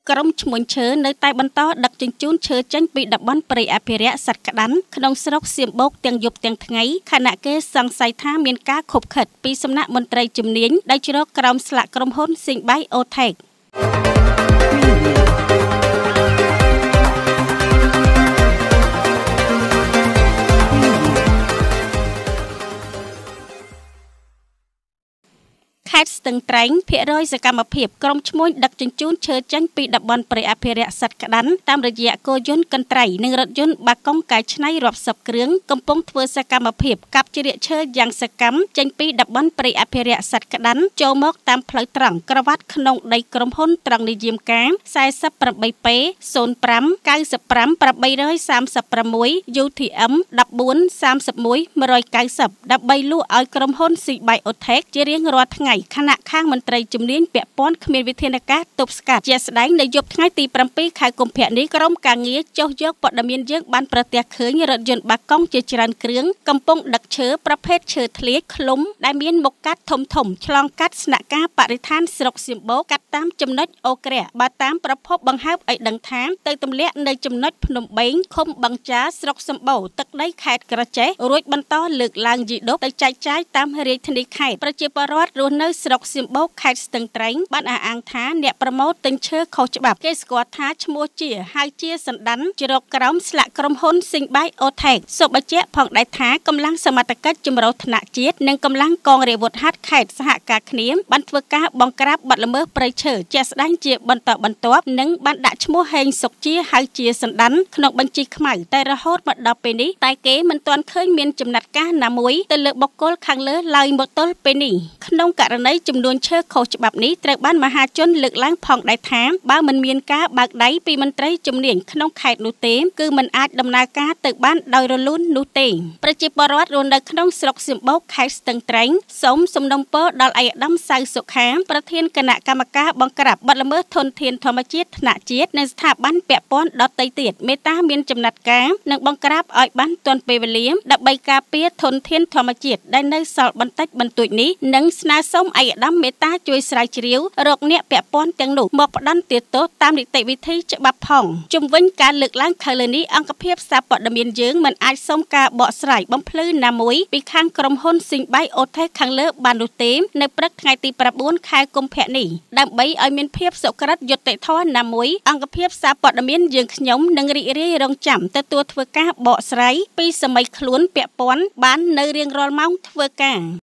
ក្រុមឈ្មួញឈើនៅតែបន្តដឹកជញ្ជូនឈើចេញពីតំបន់ព្រៃអភិរក្សសត្វក្តាន់ក្នុងស្រុកសៀមបូកទាំងយប់ទាំងថ្ងៃខណៈគេសង្ស័យថាមានការខុបខិតពីសំណាក់មន្ត្រីជំនាញដែលជ្រកក្រោមស្លាកក្រុមហ៊ុនស៊ីងបៃអូថេកខេត្តស្ទឹងត្រែងភាគរយសកម្មភាពក្រុមឈ្មួញដឹកជញ្ជូនឈើចេញពីតំបន់ព្រៃអភិរក្សសត្វក្តាន់តាមរយៈគោយន្តកន្ត្រៃនិងរថយន្តបាកុងកែច្នៃរាប់សិបគ្រឿងកំពុងធ្វើសកម្មភាពកាប់ជ្រៀកឈើយ៉ាងសកម្មចេញពីតំបន់ព្រៃអភិរក្សសត្វក្តាន់ចូលមកតាមផ្លូវត្រង់ក្រវ៉ាត់ក្នុងដីក្រុមហ៊ុនត្រង់និយមការ 48P 05 95 836 UTM 14 31 190ដើម្បីលក់ឲ្យក្រុមហ៊ុនស៊ីបៃអូថេកជារៀងរាល់ថ្ងៃខណៈខាងមន្ត្រីជំនាញពាក់ព័ន្ធគ្មានវិធានការទប់ស្កាត់ជាស្ដែងនៅយប់ថ្ងៃទី 7 ខែកុម្ភៈនេះក្រុមការងារចុះយកព័ត៌មានយើងបានប្រទះឃើញរថយន្តបាកុងជាច្រើនគ្រឿងកំពុងដឹកឈើប្រភេទឈើធ្លាយឃ្លុំដែលមានមុខកាត់ធំឆ្លងកាត់ស្នាក់ការបរិស្ថានស្រុកសៀមបូកកាត់តាមចំណុចអូក្រាបើតាមប្រភពបង្ហើបឲ្យដឹងថាទៅទម្លាក់នៅចំណុចភ្នំបេងឃុំបឹងចាស្រុកសៀមបូទឹកដីខេត្តក្រចេះរួចបន្តលើកឡើងយីដុបទៅចែកចាយតាមរាជធានីខេត្តប្រជាពលរដ្ឋរស់នៅស្រុកសៀមបូកខេត្តស្ទឹងត្រែងបានអះអាងថាអ្នកប្រមូលទិញឈើខុសច្បាប់គេស្គាល់ថាឈ្មោះជាហៅជាសណ្ដានជ្រកក្រោមស្លាកក្រុមហ៊ុនស៊ីងបៃអូថេកសូមបញ្ជាក់ផងដែរថាកម្លាំងសមត្ថកិច្ចចម្រុះថ្នាក់ជាតិនិងកម្លាំងកងរាជអាវុធហត្ថខេត្តសហការគ្នាបានធ្វើការបង្ក្រាបបទល្មើសព្រៃឈើជាក់ស្ដែងជាបន្តបន្ទាប់និងបានដាក់ឈ្មោះហេងសុកជាហៅជាសណ្ដានក្នុងបញ្ជីខ្មៅតែរហូតមកដល់ពេលនេះតែគេមិនទាន់ឃើញមានចំណាត់ការណាមួយទៅលើបុគ្គលខាងលើឡើយមកទល់ពេលនេះក្នុងករណីចំនួនឈើខុសច្បាប់នេះត្រូវបានមហាជនលើកឡើងផងដែរថាបើមិនមានការបើកដៃពីមន្ត្រីជំនាញក្នុងខេត្តនោះទេគឺមិនអាចដំណើរការទៅបានដោយរលូននោះទេប្រជាពលរដ្ឋរស់នៅក្នុងស្រុកសៀមបូកខេត្តស្ទឹងត្រែងសូមសំណូមពរដល់ឯកឧត្តមសៅសុខាប្រធានគណៈកម្មការបង្ក្រាបបទល្មើសធនធានធម្មជាតិថ្នាក់ជាតិនិងស្ថាប័នពាក់ព័ន្ធដទៃទៀតមេត្តាមានចំណាត់ការនិងបង្ក្រាបឲ្យបានទាន់ពេលវេលាដើម្បីការពារធនធានធម្មជាតិដែលនៅសល់បន្តិចបន្តួចនេះនិងស្នើសុំឯកឧត្តមមេត្តាជួយស្រាវជ្រាវរកអ្នកពាក់ព័ន្ធទាំងនោះមកផ្ដន្ទាទោសតាមនីតិវិធីច្បាប់ផងជំវិញការលើកឡើងខាងលើនេះអង្គភាពសារព័ត៌មានយើងមិនអាចសុំការបកស្រាយបំភ្លឺណាមួយពីខាងក្រុមហ៊ុនស៊ីងបៃអូថេកខាងលើបាននោះទេនៅព្រឹកថ្ងៃទី 9 ខែកុម្ភៈនេះដើម្បីឲ្យមានភាពសុក្រិតយុត្តិធម៌ណាមួយអង្គភាពសារព័ត៌មានយើងខ្ញុំនឹងរីករាយរងចាំទទួលធ្វើការបកស្រាយពីសម័យខ្លួនពាក់ព័ន្ធបាននៅរៀងរាល់ម៉ោងធ្វើការ